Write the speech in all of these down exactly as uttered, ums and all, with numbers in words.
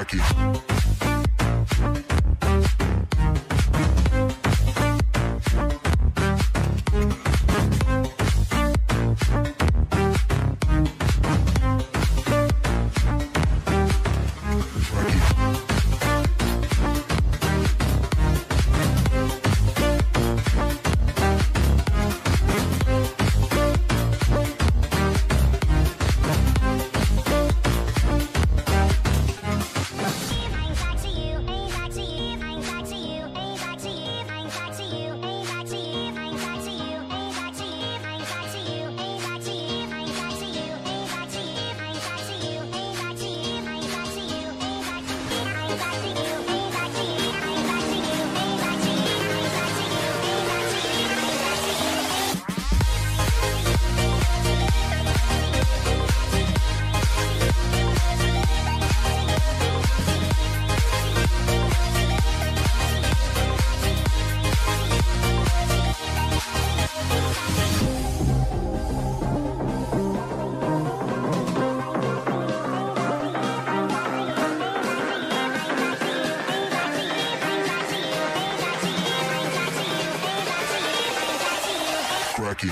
Cracky. Cracky.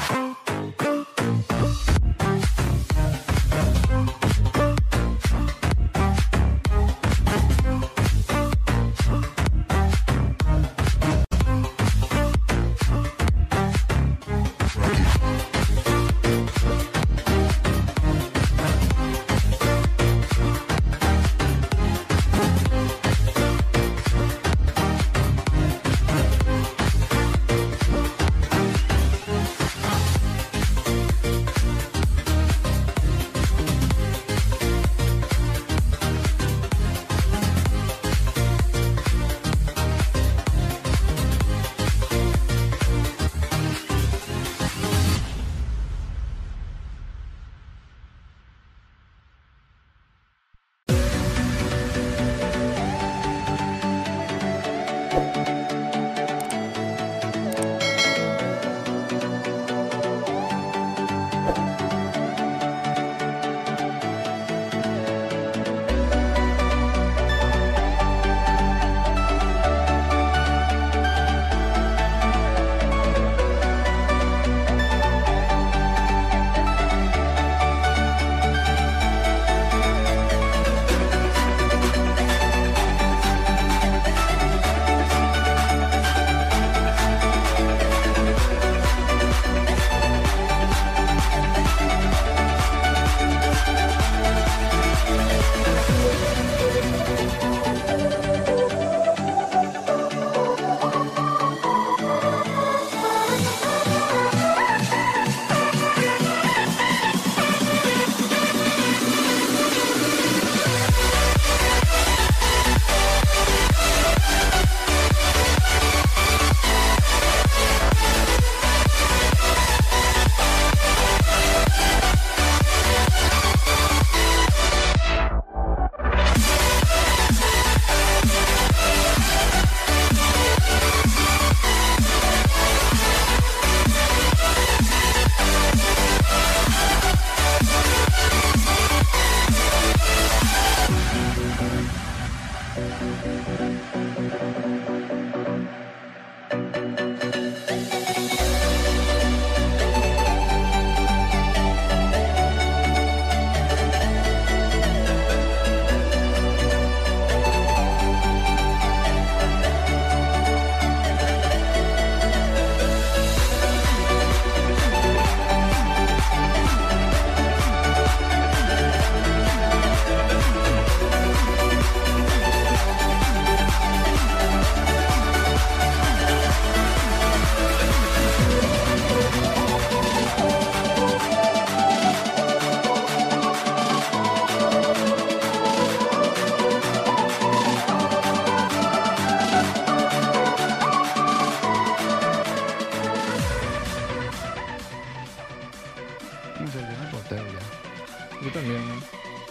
Yo también, ¿no?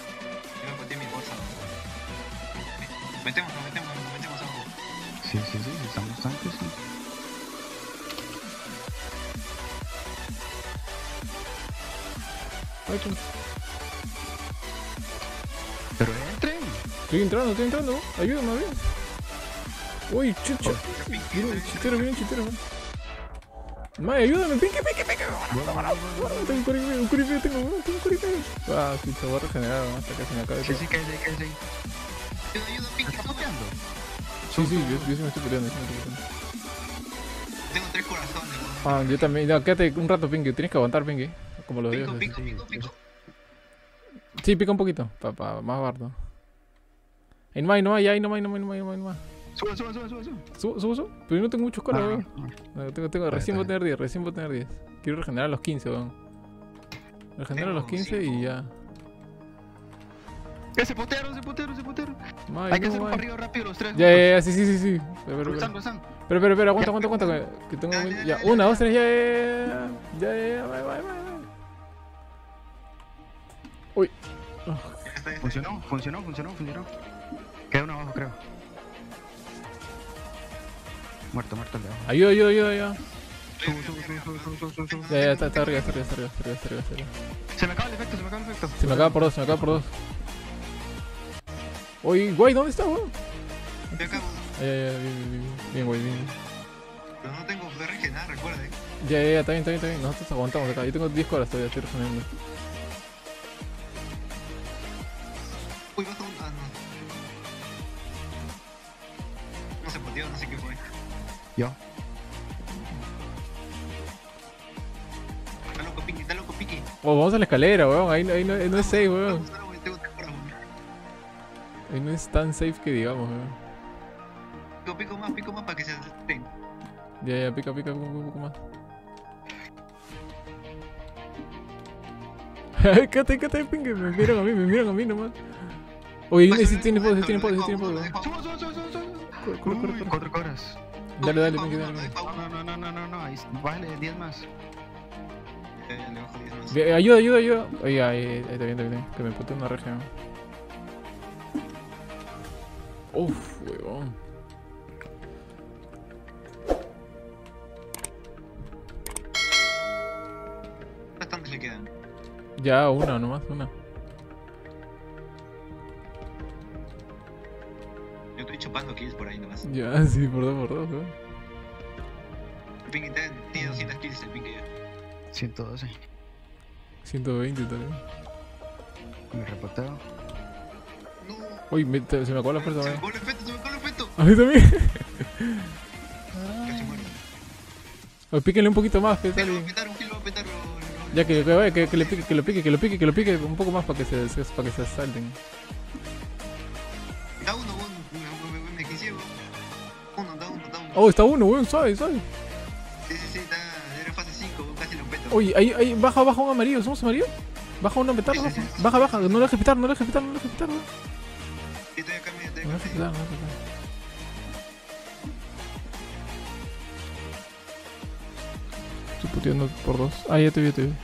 Yo me boté mi bolsa. Metémonos, metémonos, metemos abajo. Sí, sí, sí, si estamos tanques, sí. Ay, tú. Pero entren, Estoy entrando, estoy entrando. Ayúdame, a ver. Uy, chucha. Viene chitero, viene chitero. Mae, ayúdame, pique, pique, pique. Tengo un curipeo, un curipeo, tengo un curipeo. Ah, sí, se va a regenerar hasta que se me acabe. Sí, sí, cállate, cállate. Ayuda, ayuda, pique. ¿Estás pateando? Sí, sí, yo, yo sí me estoy peleando, sí me estoy peleando. Tengo tres corazones, weón. Ah, yo también. No, quédate un rato, Pinky. Tienes que aguantar, Pinky. Como los Pico, dioses. pico, pico, pico. Sí, pica un poquito. Para pa, más bardo. Ahí no hay, no hay, ahí no hay, no hay, no hay, no hay, no hay. Sube, sube, sube, sube, sube. Subo, subo, subo. Pero yo no tengo muchos colas, Ah, weón. ah. No, tengo, tengo, recién voy a tener diez, recién voy a tener diez. Quiero regenerar a los quince, weón. Regenero a los Tengo quince y cinco. ya. Eh, se putearon, se putearon, se putearon. May, Hay que no, hacer un may. parrillo rápido los tres. Ya, ya, ya, sí, sí, sí, sí. Espera, espera, Cruzan, espera. cruzan. Espera, espera, espera, aguanta, aguanta, aguanta. Que, que tengo. Ya, muy- ya, Ya, ya, una, ya. dos, tres, ya, ya, ya, ya, ya, bye, bye, bye. Uy. Ah, Ya está, ya está. Funcionó, funcionó, funcionó, funcionó. Queda uno abajo, creo. Muerto, muerto el de abajo. ayuda, ayuda, ayuda, ayuda. Sube, sube, sube, sube, sube, sube, sube, sube. Ya, ya, está, está arriba, está arriba, está arriba, está arriba, está arriba, está arriba. Se me acaba el efecto, se me acaba el efecto. Se me acaba por dos, se me acaba por dos. Uy, güey, ¿dónde está, weón? Yo acabo. Ya, ya, ya, bien, bien, bien, bien, güey, bien. Pero no tengo de regenerar, recuerde. Ya, ya, ya, está bien, está bien, está bien. Nosotros aguantamos acá. Yo tengo diez colas todavía, estoy regenerando. Uy, baja un. Ah, no. No se poteó, no sé qué fue. Yo. Está loco, Piqui, está loco, Piqui. Oh, vamos a la escalera, weón. Ahí, no- ahí no, ahí no es safe, weón. Vamos, ahora, güey, tengo tres horas, güey. Ahí no es tan safe que digamos, weón. Pico, pico más, pico más para que se acerquen. Ya, ya, pica, pica, un poco más. Quédate, quédate, pingue. Me miran a mí, me miran a mí nomás. Oye, Pues, ese tiene poder, ese tiene lo poder, dejo ese tiene a uno, poder. lo dejo a Sube, uno. sube, sube, sube, sube. Corre, corre, corre, Uy, corre. cuatro horas. Dale, Lo dale, dejo a pingue, uno, dale. lo dejo a No, uno. no, no, no, no, no. Ahí, bájale diez más. Ya, ya, le bajo diez más. Bien, ayuda, ayuda, ayuda. Oye, ahí, ahí, está bien, está bien. Que me pute una región. Uf, weón. ¿Cuántas tantas le quedan? Ya, una nomás, una. Yo estoy chupando kills por ahí nomás. Ya, sí, por dos, por dos, weón. El Pinky tiene tiene doscientas kills el Pinky ya. ciento doce. ciento veinte también. Me repoteo. No. Uy, me- te- se me acabó la fuerza, Se me weón. acabó el efecto, se me acabó el efecto. A mí también. Casi muero. Oye, píquenle un poquito más, que Un kill lo va sale. a petar, un kill lo va a petar. lo- lo- Ya que, que, vaya, que, que le pique, que lo pique, que lo pique, que lo pique un poco más para que se, se- para que se salten. Da uno, uno, me, me, me quince, weón. Uno, da uno, da uno. Oh, está uno, weón, suave, suave. Sí, sí, sí, está. Era fase cinco, weón, casi lo peto. Oye, ahí, ahí, baja, baja un amarillo, ¿somos amarillo? Baja uno a petar, Sí, sí, baja, sí, sí. baja, baja, no lo dejes petar, no lo dejes petar, no lo dejes petar, weón. Sí, estoy acá, medio, estoy No lo acá. dejes medio. petar, no lo dejes petar. Estoy puteando por dos. Ah, ya te vi, ya te vi.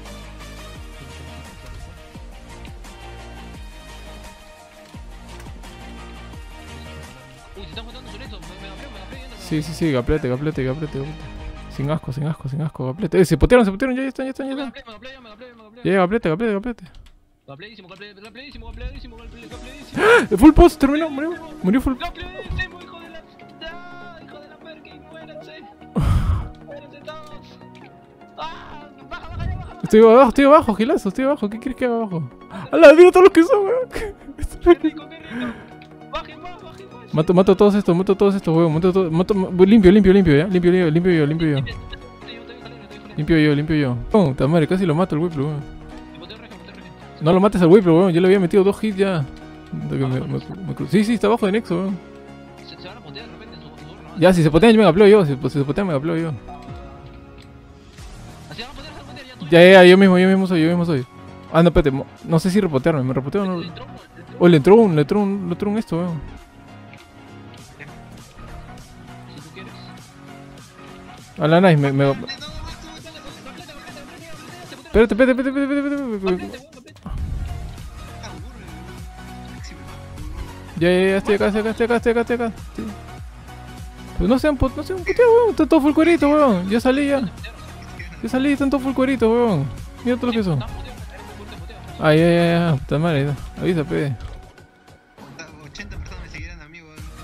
Uy, se están juntando sobre eso. Me, me gapleo, me gapleo. yendo, me Sí, sí, sí, gaplete, gaplete, gaplete, gaplete. Sin asco, sin asco, sin asco, gaplete. Eh, se putearon, se putearon, ya, ya están, ya están, ya Me están. gapleo, me gapleo, me gapleo, me gapleo. Ya, ya, gaplete, gaplete, gaplete. Gapleísimo, gaple- gapleísimo, gapleísimo, gaple- gapleísimo. Eh, Full post, terminó, murió. Murió full. Gapleísimo, hijo de la... ¡Ah, hijo de la Perkin! ¡Muéranse! ¡Muéranse todos! ¡Ah! ¡Baja, baja, ya, baja! baja. Estoy abajo, estoy abajo, gilazo, estoy abajo. ¿Qué quieres que haga abajo? ¡Hala, mira todos los que son, weón! ¡Qué rico, qué rico! ¡Bajen más, bajen más! Mato, mato a todos estos, mato a todos estos, weón. Mato a todos, mato, limpio, limpio, limpio, ya. Limpio, limpio, limpio yo, limpio yo. Estoy yo, estoy yo, estoy yo, estoy yo. Limpio yo, limpio yo. Oh, ta madre, casi lo mato el Whiplo, weón. Me boteo reja, me boteo reja. No lo mates al Whiplo, weón. Yo le había metido dos hits ya. De que me- me- me cru- sí, sí, está abajo de Nexo, weón. Se, se van a potear de repente en su, en su turno. ¿no? Ya, si se potean, yo me gapleo yo. Si, pues, si se potean, me gapleo yo. Así van a potear, se van a potear, ya tú. Ya, ya, ya, yo mismo, yo mismo soy, yo mismo soy. Ah, no, espérate. mo- No sé si repotearme, ¿me repoteo o no? Le entró uno, le entró Oh, le entró un, le entró un, le entró un esto, weón. uno, si tú quieres. A la nice, me, me... No, no, no, Gaplete, gaplete, gaplete, gaplete, gaplete, se potea. Espérate, espérate, espérate, espérate, espérate, espérate. Gaplete, weón, gaplete. está aburre, weón. Sí, weón. Ya, ya, ya, estoy acá, estoy acá, estoy acá, estoy acá, estoy acá. Sí. Pues no sean, pu- no sean puteados, weón. Está todo full cuerito, weón. Ya salí ya. Ya salí, están todos full cuerito, weón. Mira todo lo que son. Están poteados, están poteados, poteados. Ah, ya, ya, ya. Puta madre, ya. Avisa, pe. Está-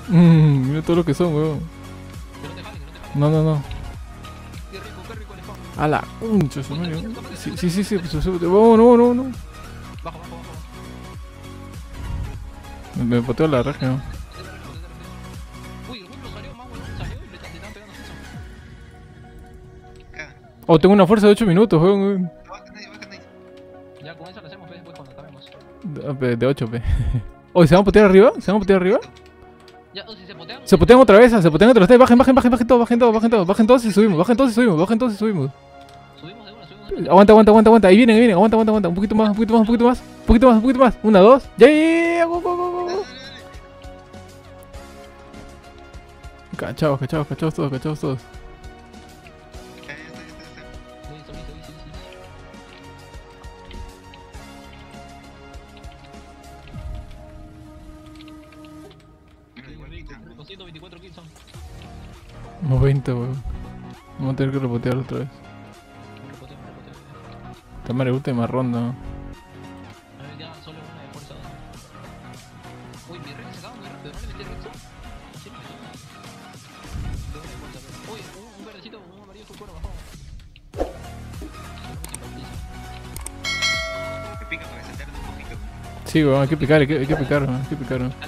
Mmm, mira todo lo que son, weón. Que no te jalen, que no te jalen. No, no, no. Qué rico, qué rico el spawn. A la concha, su madre. Sí, sí, sí, sí, pues, pues, vamos, no, no, no. Bajo, bajo, bajo. Me, me poteo la reja, ¿no? Uy, el Wimblo salió más bueno, salió y le están pegando eso. Acá. Oh, tengo una fuerza de ocho minutos, weón. No baja nadie, baja nadie. Ya con esa la hacemos pues, después cuando acabemos. De, de ocho, pe. Oye, ¿se van a potear arriba? ¿Se van a potear arriba? Ya, o si se potean. Se potean otra vez, se potean otra vez. Bajen, bajen, bajen, bajen todos, bajen todos, bajen todos, bajen todos y subimos, bajen todos y subimos, bajen todos y subimos. Subimos de una, subimos de una. Aguanta, aguanta, aguanta, aguanta. Ahí vienen, ahí vienen. Aguanta, aguanta, aguanta. Un poquito más, un poquito más, un poquito más. Un poquito más, un poquito más. Una, dos. Ya, ya, ya, ya. Go, go, go, go, go. Cachados, cachados, cachados todos, cachados todos. Ya, ya está, ya está, ya está. Listo, listo, listo, listo. Mira, Qué igual rico, quita. qué rico. ciento veinticuatro kills son. Como veinte, weón. Vamos a tener que repotear otra vez. Me repoteo, me repoteo. Esta madre última ronda. A ver, ya solo una de fuerza. Uy, mi rey se acaba muy rápido, ¿no le metí recto? Sí, le metí. De una de fuerza, pero. Uy, un, un verdecito, un amarillo full cuero bajó. Que pica para que se tarde un poquito. Sí, weón, hay que picar, hay que, hay que picar, weón. Hay que picar, weón.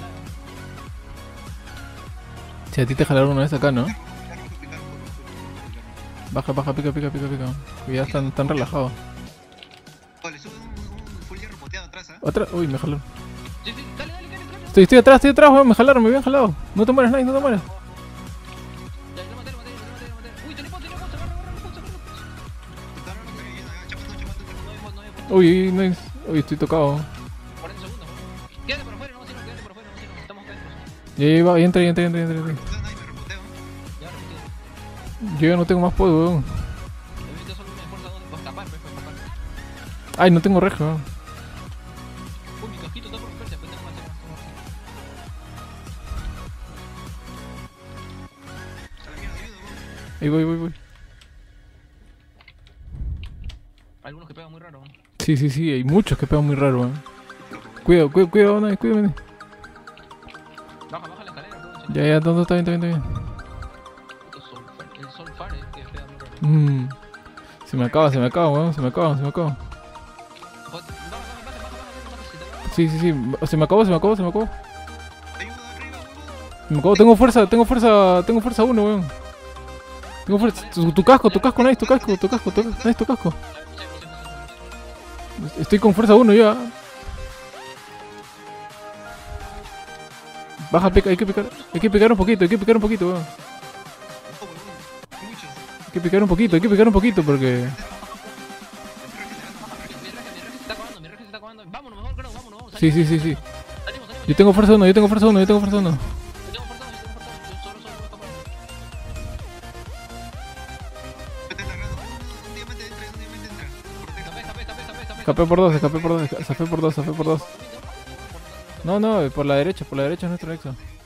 Si a ti te jalaron una vez acá, ¿no? Picar, picar, picar, picar. Baja, baja, pica, pica, pica, pica. Ya están, están relajados. Oh, le sube un, un full hierro poteado atrás, ¿ah? Otra. Uy, me jalaron. Sí, sí, dale, dale, dale, dale. Estoy, estoy atrás, estoy atrás, weón. Me jalaron, me habían jalado. No te mueres, Nice, no te mueres. Ya, lo maté, lo maté, lo maté, lo maté. Uy, tenemos, tenemos, agarra, agarra, agarra, agarra. Está ahora no, ya, ya, chapando, chapando, chapando. No hay bot, no hay bot. Uy, Nice. Uy, estoy tocado. cuarenta segundos, weón. Quédate por afuera, no, si no, quédate por afuera, no, si no, estamos acá adentro. Ya, ya, va, ya entra, ya entra, ya entra, ya entra. Entonces nadie me repoteo. Ya, repetido. Yo ya no tengo más poder, weón. Me metí solo una de fuerza dos para escapar, pues, para escapar. Ay, no tengo reja, weón. Uy, mi casquito está por romperse, después tengo más, tengo más, tengo más. A la mierda, ayuda, weón. Ahí voy, voy, voy. Algunos que pegan muy raro, weón. Sí, sí, sí, hay muchos que pegan muy raro, weón. Cuidado, cuidado, cuidado, Nice, cuídame. Baja, baja la escalera, weón. Ya, ya, no, no, está bien, está bien, está bien. Puto Soulfire, el Soulfire que pega muy raro. Mmm. Se me acaba, se me acaba, weón, se me acaba, se me acaba. Baja, baja, baja, baja, baja, baja, si te da- Sí, sí, sí, se me acabó, se me acabó, se me acabó. Ayuda, arriba, huevón. Se me acabó, tengo fuerza, tengo fuerza, tengo fuerza uno, weón. Tengo fuerza, tu, tu casco, tu casco, Nice, tu casco, tu casco, tu, Nice, tu casco. Estoy con fuerza uno ya. Baja, pica, hay que picar, hay que picar un poquito, hay que picar un poquito, weón. Oh, huevón. Muchos. Hay que picar un poquito, hay que picar un poquito porque... Mi reje, mi reje se está acabando, mi reje se está acabando. Vámonos, mejor creo, vámonos, vamos. Sí, sí, sí, sí. Salimos, salimos. Yo tengo fuerza uno, yo tengo fuerza uno, yo tengo fuerza uno. Yo tengo fuerza, yo tengo fuerza. Yo solo, solo voy a escapar. Vete agarrado. Un, un diamante entra, un diamante entra. Protege. Escapé, escapé, escapé, escapé, escapé. Escapé por dos, escapé por dos, escapé por dos, escapé por dos. No, no, por la derecha, por la derecha es nuestro nexo.